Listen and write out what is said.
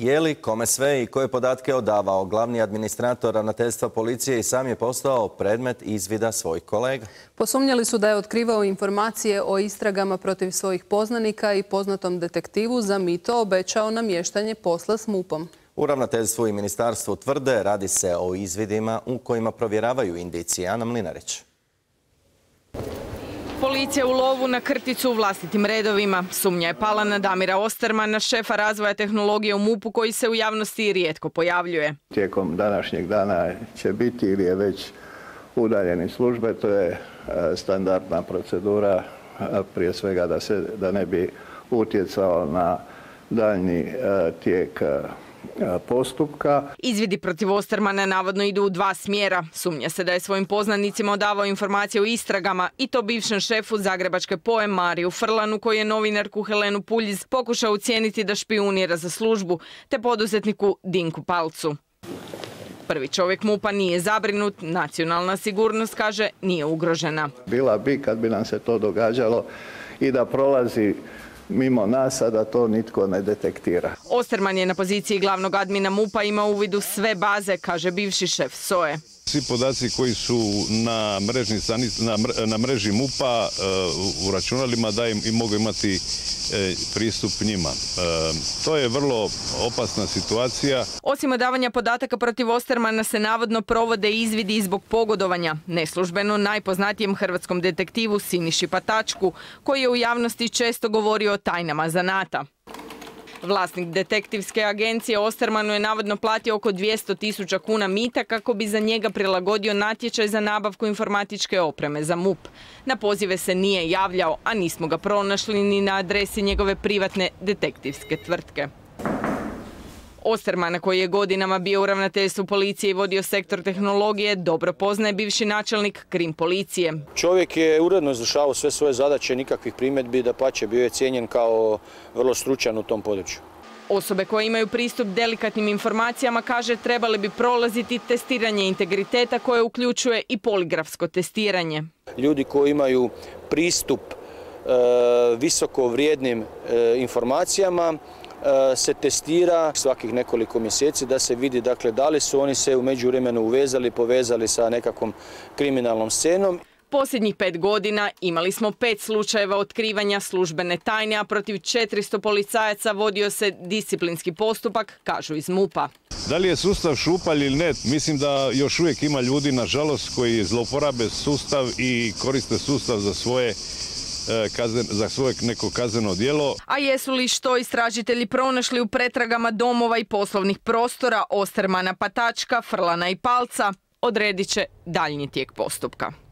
Je li, kome sve i koje podatke odavao glavni administrator ravnateljstva policije i sam je postao predmet izvida svojih kolega? Posumnjali su da je otkrivao informacije o istragama protiv svojih poznanika i poznatom detektivu za mito obećao namještanje posla s MUP-om. U ravnateljstvu i ministarstvu tvrde radi se o izvidima u kojima provjeravaju indicije. Ana Mlinarić. Policija u lovu na krticu u vlastitim redovima. Sumnja je pala na Damira Ostermana, šefa razvoja tehnologije u MUP-u koji se u javnosti rijetko pojavljuje. Tijekom današnjeg dana će biti ili je već udaljen iz službe. To je standardna procedura, prije svega da ne bi utjecao na daljnji tijek postupka. Izvidi protiv Ostermana navodno idu u dva smjera. Sumnja se da je svojim poznanicima odavao informacije o istragama i to bivšem šefu Zagrebačke POE Mariju Frlanu koji je novinarku Helenu Puljiz pokušao ucijeniti da špijunira za službu, te poduzetniku Dinku Palcu. Prvi čovjek MUP-a nije zabrinut, nacionalna sigurnost, kaže, nije ugrožena. Bila bi kad bi nam se to događalo i da prolazi mimo nas, a da to nitko ne detektira. Osterman je na poziciji glavnog admina MUP-a imao uvid u sve baze, kaže bivši šef SOE. Svi podaci koji su na mreži MUP-a u računalima da im mogu imati pristup njima. To je vrlo opasna situacija. Osim odavanja podataka protiv Ostermana se navodno provode izvidi i zbog pogodovanja. Neslužbeno najpoznatijem hrvatskom detektivu Siniši Patačku, koji je u javnosti često govorio o tajnama zanata. Vlasnik detektivske agencije Ostermanu je navodno platio oko 200.000 kuna mita kako bi za njega prilagodio natječaj za nabavku informatičke opreme za MUP. Na pozive se nije javljao, a nismo ga pronašli ni na adresi njegove privatne detektivske tvrtke. Ostermana, koji je godinama bio u ravnateljstvu policije i vodio sektor tehnologije, dobro poznaje bivši načelnik Krim policije. Čovjek je uredno izvršavao sve svoje zadaće, nikakvih primjedbi, dapače bio je cijenjen kao vrlo stručan u tom području. Osobe koje imaju pristup delikatnim informacijama, kaže, trebali bi prolaziti testiranje integriteta koje uključuje i poligrafsko testiranje. Ljudi koji imaju pristup visoko vrijednim informacijama se testira svakih nekoliko mjeseci da se vidi dakle, da li su oni se u međuvremenu uvezali, povezali sa nekakvom kriminalnom scenom. Posljednjih 5 godina imali smo 5 slučajeva otkrivanja službene tajne, a protiv 400 policajaca vodio se disciplinski postupak, kažu iz MUP-a. Da li je sustav šupalj ili ne, mislim da još uvijek ima ljudi, nažalost, koji zlouporabe sustav i koriste sustav za svoje neko kazneno djelo. A jesu li što istražitelji pronašli u pretragama domova i poslovnih prostora Ostermana, Patačka, Frlana i Palca, odredit će daljnji tijek postupka.